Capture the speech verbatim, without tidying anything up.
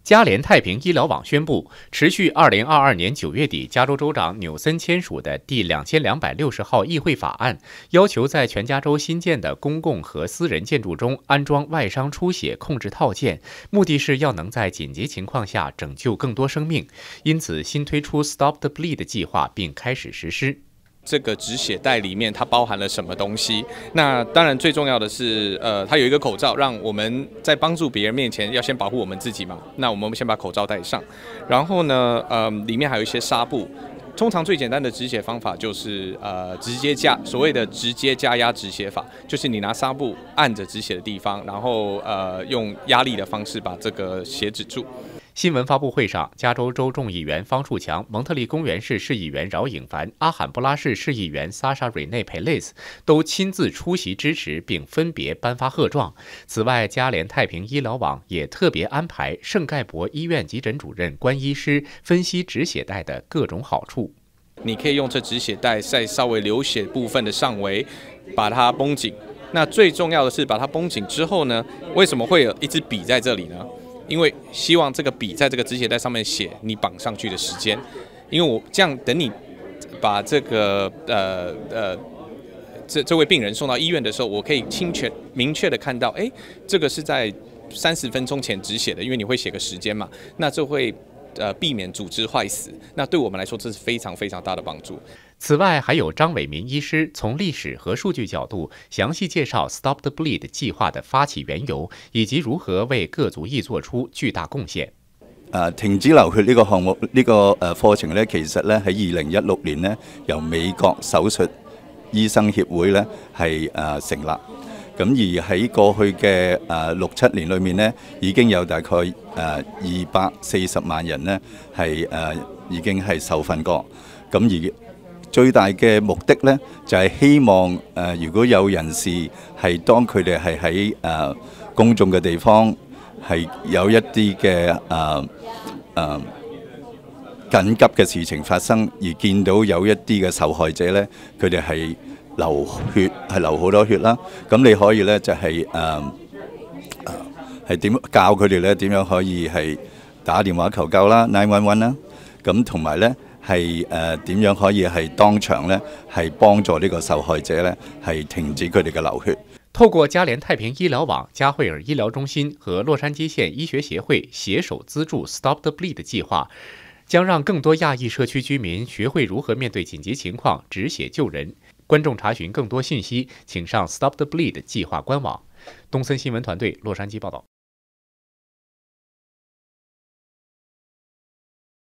嘉联太平医疗网宣布，持续二零二二年九月底加州州长纽森签署的第两千两百六十号议会法案，要求在全加州新建的公共和私人建筑中安装外伤出血控制套件，目的是要能在紧急情况下拯救更多生命。因此，新推出 Stop the Bleed 计划，并开始实施。 这个止血带里面它包含了什么东西？那当然最重要的是，呃，它有一个口罩，让我们在帮助别人面前要先保护我们自己嘛。那我们先把口罩戴上，然后呢，呃，里面还有一些纱布。通常最简单的止血方法就是呃直接加，所谓的直接加压止血法，就是你拿纱布按着止血的地方，然后呃用压力的方式把这个血止住。 新闻发布会上，加州州众议员方树强、蒙特利公园市市议员饶颖凡、阿罕布拉市市议员萨莎·瑞内·佩雷斯都亲自出席支持，并分别颁发贺状。此外，嘉联太平医疗网也特别安排圣盖博医院急诊主任关医师分析止血带的各种好处。 你可以用这止血带在稍微流血部分的上围把它绷紧。那最重要的是，把它绷紧之后呢，为什么会有一支笔在这里呢？ 因为希望这个笔在这个止血带上面写你绑上去的时间，因为我这样等你把这个呃呃这这位病人送到医院的时候，我可以清确明确的看到，哎，这个是在三十分钟前止血的，因为你会写个时间嘛，那就会呃避免组织坏死。那对我们来说，这是非常非常大的帮助。 此外，还有张伟民医师从历史和数据角度详细介绍 Stop the Bleed 计划的发起缘由，以及如何為各族裔做出巨大貢獻。 誒停止流血呢個項目呢、呢個誒課程咧，其實咧喺二零一六年咧，由美國手術醫生協會咧係誒成立。咁而喺過去嘅誒六七年裏面咧，已經有大概誒二百四十萬人咧係誒已經係受訓過。咁而最大嘅目的咧，就係、是、希望誒、呃，如果有人士係當佢哋係喺誒公眾嘅地方係有一啲嘅誒誒緊急嘅事情發生，而見到有一啲嘅受害者咧，佢哋係流血係流好多血啦，咁你可以咧就係誒係點教佢哋咧點樣可以係打電話求救啦 nine one one 啦，咁同埋咧。 係誒點樣可以係當場咧係幫助呢個受害者咧係停止佢哋嘅流血。 透過嘉聯太平醫療網、加惠爾醫療中心和洛杉磯縣醫學協會攜手資助 Stop the Bleed 計劃，將讓更多亞裔社區居民學會如何面對緊急情況止血救人。觀眾查詢更多信息，請上 Stop the Bleed 計劃官網。東森新聞團隊洛杉磯報道。